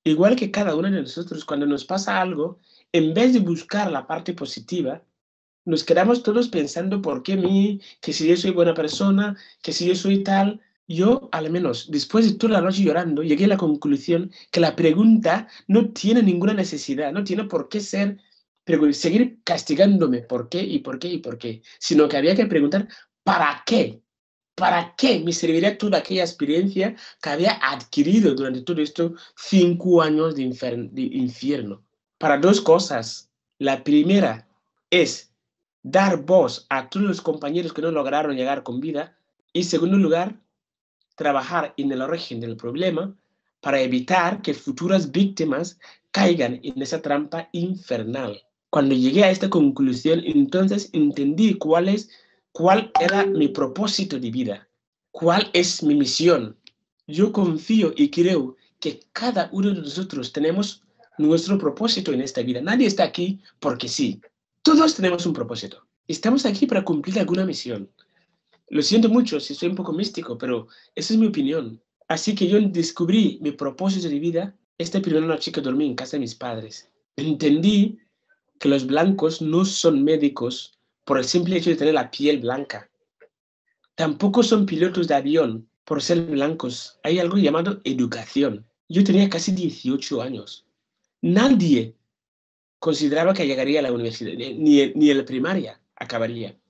igual que cada uno de nosotros, cuando nos pasa algo, en vez de buscar la parte positiva, nos quedamos todos pensando por qué mí, que si yo soy buena persona, que si yo soy tal. Yo, al menos, después de toda la noche llorando, llegué a la conclusión que la pregunta no tiene ninguna necesidad, no tiene por qué ser, seguir castigándome por qué y por qué y por qué, sino que había que preguntar, ¿para qué? ¿Para qué me serviría toda aquella experiencia que había adquirido durante todo estos 5 años de infierno? Para dos cosas. La primera es dar voz a todos los compañeros que no lograron llegar con vida. Y en segundo lugar, trabajar en el origen del problema para evitar que futuras víctimas caigan en esa trampa infernal. Cuando llegué a esta conclusión, entonces entendí cuál era mi propósito de vida, cuál es mi misión. Yo confío y creo que cada uno de nosotros tenemos nuestro propósito en esta vida. Nadie está aquí porque sí. Todos tenemos un propósito. Estamos aquí para cumplir alguna misión. Lo siento mucho si soy un poco místico, pero esa es mi opinión. Así que yo descubrí mi propósito de vida esta primera noche que dormí en casa de mis padres. Entendí que los blancos no son médicos por el simple hecho de tener la piel blanca. Tampoco son pilotos de avión por ser blancos. Hay algo llamado educación. Yo tenía casi 18 años. Nadie consideraba que llegaría a la universidad, ni en la primaria acabaría.